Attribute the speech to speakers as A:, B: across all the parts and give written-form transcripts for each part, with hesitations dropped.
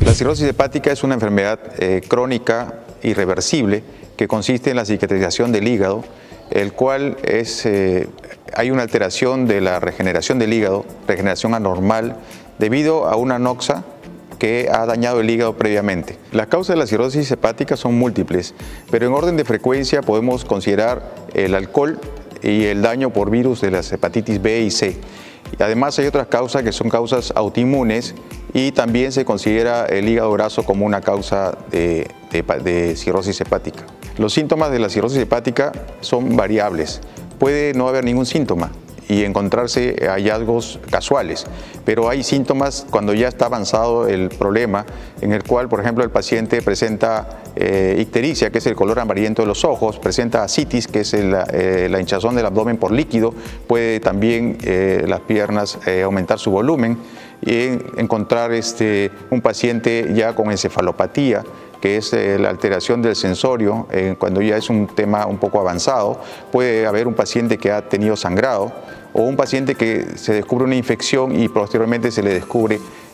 A: La cirrosis hepática es una enfermedad crónica irreversible que consiste en la cicatrización del hígado, el cual hay una alteración de la regeneración del hígado, regeneración anormal, debido a una noxa que ha dañado el hígado previamente. Las causas de la cirrosis hepática son múltiples, pero en orden de frecuencia podemos considerar el alcohol y el daño por virus de las hepatitis B y C. Además hay otras causas que son causas autoinmunes y también se considera el hígado graso como una causa de cirrosis hepática. Los síntomas de la cirrosis hepática son variables. Puede no haber ningún síntoma y encontrarse hallazgos casuales, pero hay síntomas cuando ya está avanzado el problema, en el cual, por ejemplo, el paciente presenta ictericia, que es el color amarillento de los ojos, presenta ascitis, que es la hinchazón del abdomen por líquido, puede también las piernas aumentar su volumen, y encontrar un paciente ya con encefalopatía, que es la alteración del sensorio, cuando ya es un tema un poco avanzado. Puede haber un paciente que ha tenido sangrado o un paciente que se descubre una infección y posteriormente se le descubre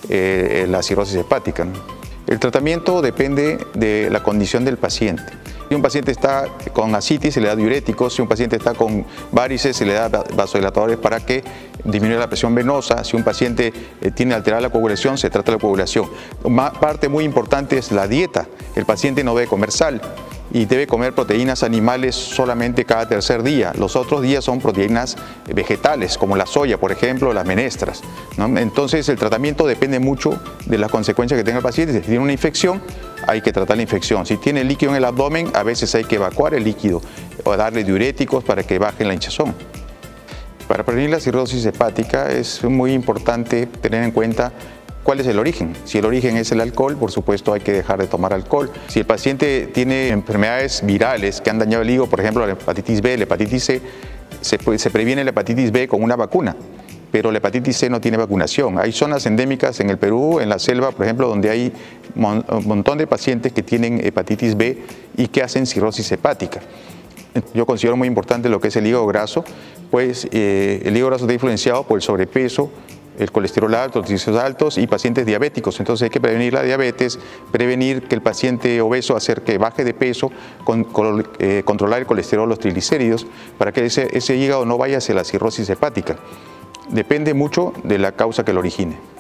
A: la cirrosis hepática, ¿no? El tratamiento depende de la condición del paciente. Si un paciente está con ascitis, se le da diuréticos. Si un paciente está con varices, se le da vasodilatadores para que disminuya la presión venosa. Si un paciente tiene alterada la coagulación, se trata la coagulación. Una parte muy importante es la dieta. El paciente no debe comer sal y debe comer proteínas animales solamente cada tercer día. Los otros días son proteínas vegetales, como la soya, por ejemplo, las menestras, ¿no? Entonces el tratamiento depende mucho de las consecuencias que tenga el paciente. Si tiene una infección, hay que tratar la infección. Si tiene líquido en el abdomen, a veces hay que evacuar el líquido o darle diuréticos para que baje la hinchazón. Para prevenir la cirrosis hepática es muy importante tener en cuenta ¿cuál es el origen? Si el origen es el alcohol, por supuesto hay que dejar de tomar alcohol. Si el paciente tiene enfermedades virales que han dañado el hígado, por ejemplo la hepatitis B, la hepatitis C, se previene la hepatitis B con una vacuna, pero la hepatitis C no tiene vacunación. Hay zonas endémicas en el Perú, en la selva, por ejemplo, donde hay un montón de pacientes que tienen hepatitis B y que hacen cirrosis hepática. Yo considero muy importante lo que es el hígado graso, pues el hígado graso está influenciado por el sobrepeso, el colesterol alto, los triglicéridos altos y pacientes diabéticos. Entonces hay que prevenir la diabetes, prevenir que el paciente obeso hacer que baje de peso, controlar el colesterol, los triglicéridos, para que ese hígado no vaya hacia la cirrosis hepática. Depende mucho de la causa que lo origine.